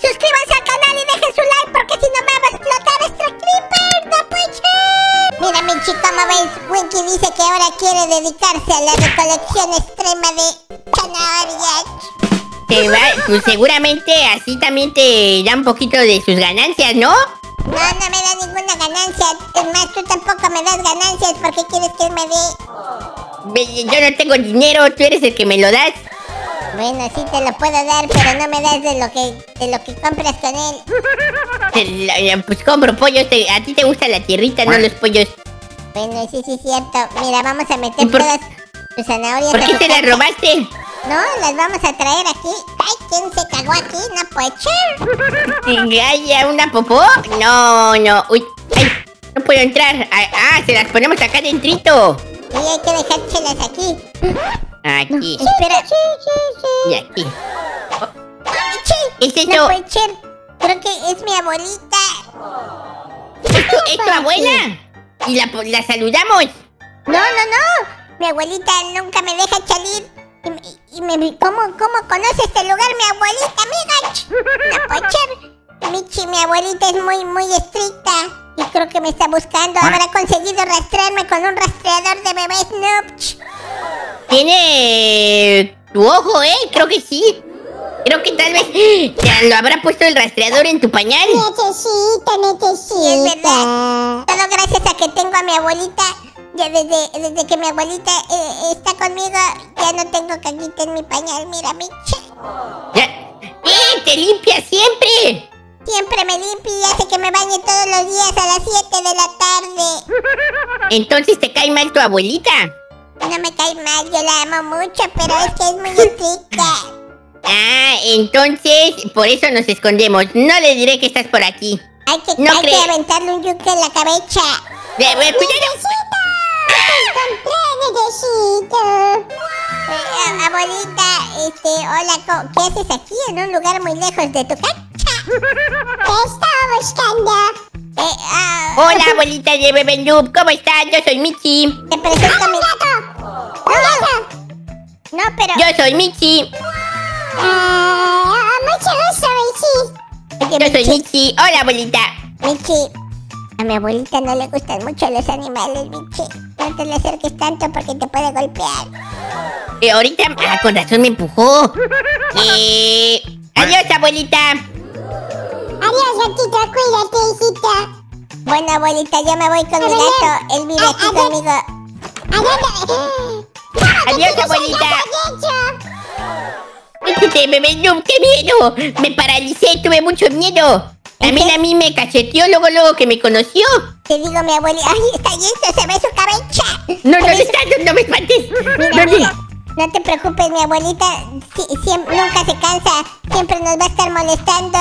suscríbanse al canal y dejen su like porque si no me va a explotar este creeper. ¡No puede ser! Mira, Michi, ¿cómo ves? Winky dice que ahora quiere dedicarse a la recolección extrema de zanahorias. Pues seguramente así también te da un poquito de sus ganancias, ¿no? No, no me da ninguna ganancia. Es más, tú tampoco me das ganancias. ¿Por qué quieres que me dé? Yo no tengo dinero, tú eres el que me lo das. Bueno, sí te lo puedo dar, pero no me das de lo que compras con él. Pues compro pollos, a ti te gusta la tierrita, no los pollos. Bueno, sí, cierto. Mira, vamos a meter todas tus zanahorias. ¿Por qué te las robaste? No, las vamos a traer aquí. Ay, ¿quién se cagó aquí? No puede ser. ¿Hay una popó? No. Uy, ay, no puedo entrar. Se las ponemos acá dentrito. Sí, hay que dejárselas aquí. Aquí. No, espera. Sí. Y aquí. ¿Es eso? No puede ser. Creo que es mi abuelita. ¿Es tu abuela? ¿Y la saludamos? No. Mi abuelita nunca me deja salir. ¿Cómo conoce este lugar mi abuelita, amiga? No puede ser. Michi, mi abuelita es muy estricta. Y creo que me está buscando. Habrá conseguido rastrearme con un rastreador de bebés noob. Tiene tu ojo, creo que sí. Creo que tal vez ya lo habrá puesto el rastreador en tu pañal. Necesito. Sí, es verdad. Todo gracias a que tengo a mi abuelita. Ya desde que mi abuelita está conmigo, ya no tengo caquita en mi pañal. Mira, Michi. Ya. ¡Te limpia siempre! Siempre me limpia y hace que me bañe todos los días a las 7 de la tarde. ¿Entonces te cae mal tu abuelita? No me cae mal, yo la amo mucho, pero es que es muy estricta. Entonces por eso nos escondemos. No le diré que estás por aquí. Hay que aventarle un yunque en la cabeza. Abuelita, hola, ¿qué haces aquí en un lugar muy lejos de tu casa? Te estaba buscando. Hola, abuelita de Bebé Noob, ¿cómo estás? Yo soy Michi. Te presento a mi gato. No, pero... Yo soy Michi. Mucho gusto, Michi. Yo soy Michi. Hola, abuelita. Michi, a mi abuelita no le gustan mucho los animales, Michi. No te le acerques tanto porque te puede golpear. Ahorita... con razón me empujó. Adiós, abuelita. Adiós, gatito. Cuídate, hijita. Bueno, abuelita, yo me voy con mi gato. Él vive aquí conmigo. Adiós, abuelita. Bebé Noob, qué miedo. Me paralicé, tuve mucho miedo. También a mí me cacheteó luego que me conoció. Te digo, mi abuelita. Ay, está listo, se ve su cabeza. No me espantes. Mira. No te preocupes, mi abuelita nunca se cansa. Siempre nos va a estar molestando.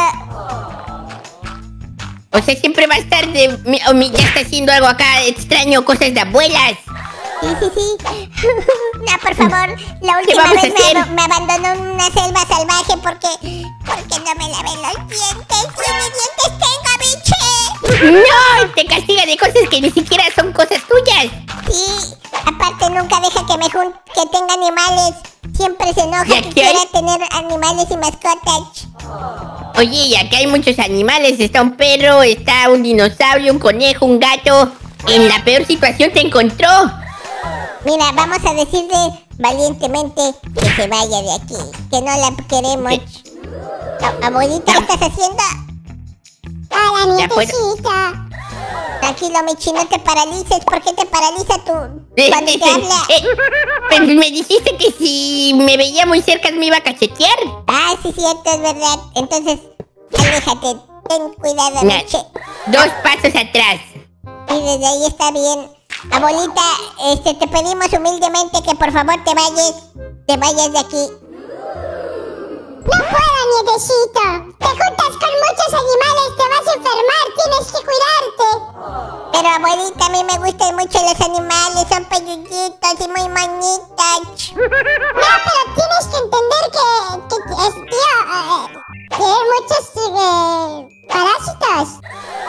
O sea, siempre va a estar ya está haciendo algo acá extraño, cosas de abuelas. Sí. No, por favor, la última vez me abandonó en una selva salvaje porque no me lavé los dientes. ¡Y mis dientes tengo, biche! ¡No! Te castiga de cosas que ni siquiera son cosas tuyas. Sí, aparte nunca deja que tenga animales. Siempre se enoja que quiera tener animales y mascotas. Oye, y aquí hay muchos animales. Está un perro, está un dinosaurio, un conejo, un gato. En la peor situación te encontró. Mira, vamos a decirle valientemente que se vaya de aquí. Que no la queremos. Abuelita, ¿qué estás haciendo? Hola, nietecita. Tranquilo, Michi, no te paralices. ¿Por qué te paraliza tú cuando te habla? Pues me dijiste que si me veía muy cerca me iba a cachetear. Sí, cierto, es verdad. Entonces, aléjate. Ten cuidado, Michi. 2 pasos atrás. Y desde ahí está bien. Abuelita, te pedimos humildemente que por favor te vayas de aquí. No puedo, nietecito. Te juntas con muchos animales, te vas a enfermar, tienes que cuidarte. Pero abuelita, a mí me gustan mucho los animales, son peluditos y muy bonitos. No, pero tienes que entender que hay muchos parásitos.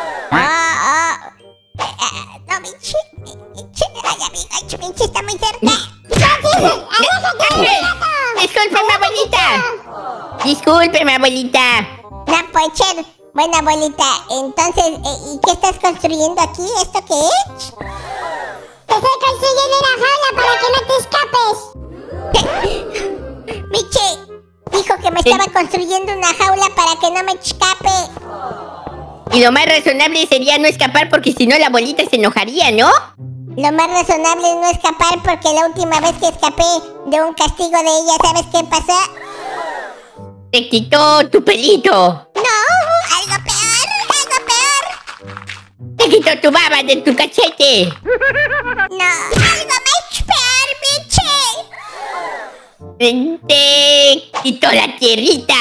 No, Michi. Ay, amiga, Michi está muy cerca. Discúlpeme, abuelita. Discúlpeme, abuelita. No puede ser. Bueno, abuelita, entonces, ¿y qué estás construyendo aquí? ¿Esto qué es? Te estoy construyendo una jaula para que no te escapes. Michi dijo que me estaba construyendo una jaula para que no me escape. Y lo más razonable sería no escapar porque si no la abuelita se enojaría, ¿no? Lo más razonable es no escapar porque la última vez que escapé de un castigo de ella, ¿sabes qué pasó? Te quitó tu pelito. No, algo peor, algo peor. Te quitó tu baba de tu cachete. No, algo más peor, Michi. Te quitó la tierrita.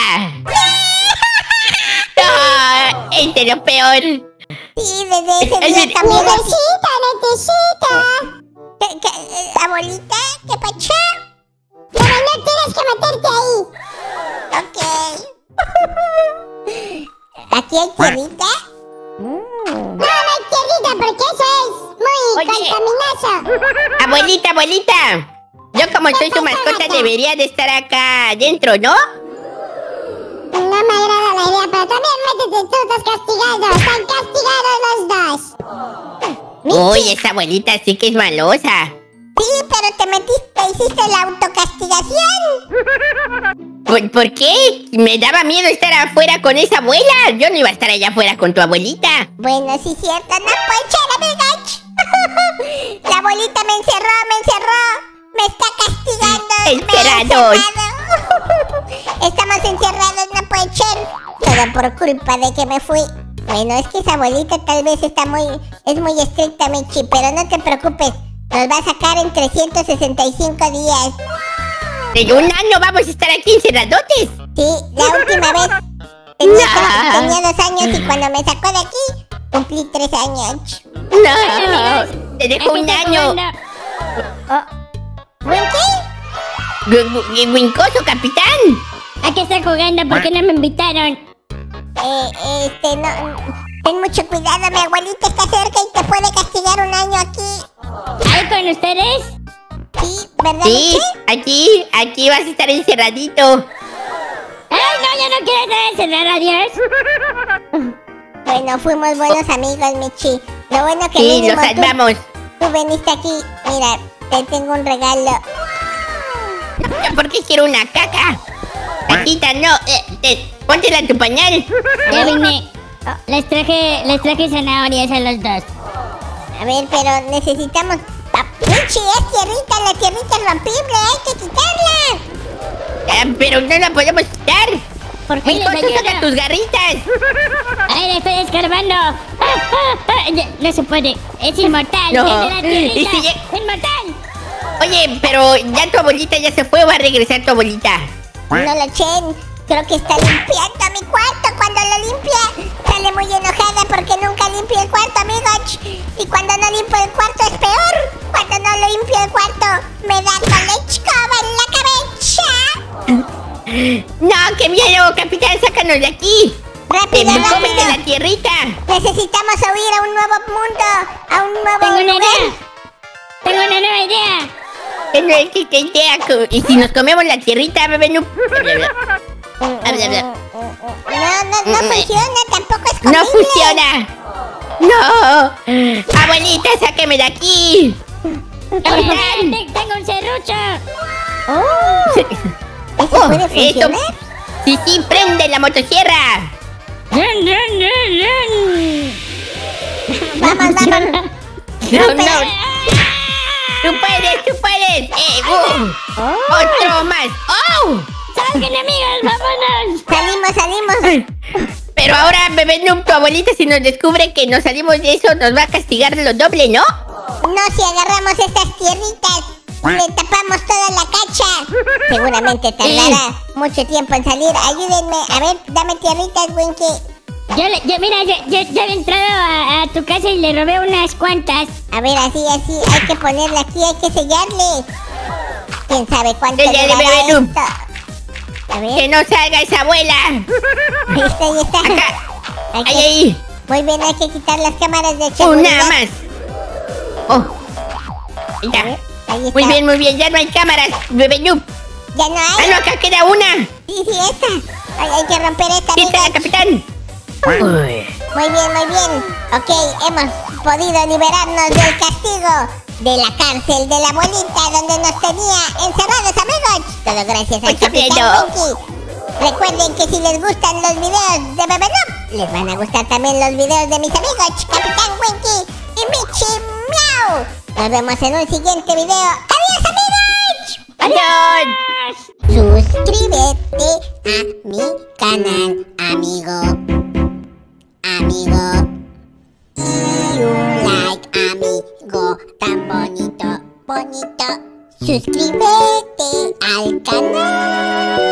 No, este es lo peor. Sí, desde ese día cambié la... Necesita. Abuelita, ¿qué pasó? Pero no tienes que meterte ahí. Ok. ¿Aquí hay tierrita? No hay tierrita porque eso es muy Oye. contaminazo. Abuelita. Yo como soy su mascota debería de estar acá adentro, ¿no? No me agrada la idea, pero también métete tú, estás castigado. Están castigados los dos. Uy, esa abuelita sí que es malosa. Sí, pero te hiciste la autocastigación. ¿Por qué? Me daba miedo estar afuera con esa abuela. Yo no iba a estar allá afuera con tu abuelita. Bueno, sí es cierto, no puede ser, amigos. La abuelita me encerró. Me está castigando. Encerrados. Me ha encerrado. Estamos encerrados, no puede ser. Todo por culpa de que me fui. Bueno, es que esa abuelita tal vez es muy estricta, Michi, pero no te preocupes. Nos va a sacar en 365 días. En un año vamos a estar aquí encerradotes. Sí, la última vez tenía 2 años y cuando me sacó de aquí, cumplí 3 años. No, te dejo un año. ¿Winky? Wincoso, capitán. ¿A qué están jugando? ¿Por qué no me invitaron? No, ten mucho cuidado, mi abuelita está cerca y te puede castigar un año aquí. ¿Ahí con ustedes? Sí, ¿verdad, Sí, Michi? aquí vas a estar encerradito. ¡Ay, no! Yo no quiero estar encerrado, adiós. Bueno, fuimos buenos amigos, Michi. Lo bueno que Sí, mínimo lo salvamos. tú viniste aquí. Mira, te tengo un regalo. ¿Por qué quiero una caca? Gatita, no. Póntela en tu pañal. Ya vine. Les traje zanahorias a los dos. A ver, pero necesitamos... Michi, es tierrita, la tierrita es rompible, hay que quitarla. Pero no la podemos quitar. ¿Por qué les Wincoso, saca ayudo? tus garritas. ¡Ay, le estoy escarbando! No se puede. Es inmortal. No. ¡Es de la tierrita! Y si ¡Inmortal! Oye, pero ya tu abuelita ya se fue o va a regresar tu abuelita. No lo chen, creo que está limpiando mi cuarto. Cuando lo limpia, sale muy enojada porque nunca limpio el cuarto, amigos. Y cuando no limpio el cuarto es peor. Cuando no lo limpio el cuarto, me da con la escoba en la cabeza. No, qué miedo, capitán, sácanos de aquí. Rápido, Me comen de rápido. la tierrita. Necesitamos huir a un nuevo mundo, a un nuevo Tengo una lugar. idea. Tengo una nueva idea. ¿Qué idea? ¿Y si nos comemos la tierrita, bebé? No, No funciona, tampoco es comible. no funciona. No. Abuelita, sáqueme de aquí. Capitán. Tengo un serrucho. ¿Eso puede funcionar? Sí, prende la motosierra. ¡Run, run, run, run! Vamos. No. Tú puedes. Otro más. ¡Oh! ¡Salgan, amigos! ¡Vámonos! Salimos. Pero ahora, bebé Noob, tu abuelita, si nos descubre que nos salimos de eso, nos va a castigar lo doble, ¿no? No, si agarramos estas tierritas, le tapamos toda la cacha. Seguramente tardará mucho tiempo en salir. Ayúdenme. A ver, dame tierritas, Winky. Yo he entrado a tu casa y le robé unas cuantas. A ver, así. Hay que ponerla aquí, hay que sellarle. ¿Quién sabe cuánto Sellale, durará bebé Noob. esto? A ver, ¡Que no salga esa abuela! ahí está. ¡Acá! Hay que- ¡Ahí! Muy bien, hay que quitar las cámaras de seguridad. ¡Una más! ¡Oh! Ahí está. Ahí está. Muy bien, ya no hay cámaras, bebé Noob. Ya no ¡Ah, hay. no, acá queda una! Sí, esta. Hay que romper esta, ¡Sí está, amigos. capitán! Uy. Muy bien, muy bien. Ok, hemos podido liberarnos del castigo de la cárcel de la abuelita donde nos tenía encerrados, amigos. Todo gracias al Mucho Capitán miedo. Winky. Recuerden que si les gustan los videos de Bebe Noob, les van a gustar también los videos de mis amigos Capitán Winky y Michi Miau. Nos vemos en un siguiente video. ¡Adiós, amigos! ¡Adiós! Suscríbete a mi canal, amigo. Amigo. Y un like, amigo. Tan bonito, bonito. Suscríbete al canal.